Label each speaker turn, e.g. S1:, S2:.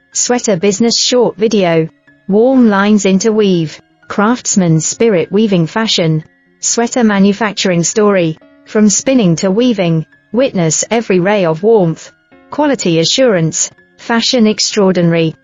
S1: Sweater business short video. Warm lines interweave. Craftsman's spirit weaving fashion. Sweater manufacturing story. From spinning to weaving, witness every ray of warmth. Quality assurance. Fashion extraordinary.